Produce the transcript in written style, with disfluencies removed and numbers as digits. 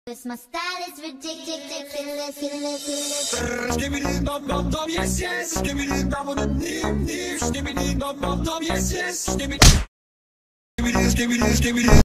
'Cause my style is ridiculous. Skibidi bum bum bum, yes yes. Skibidi bum bum nim nim. Skibidi bum bum bum, yes yes. Skibidi skibidi skibidi.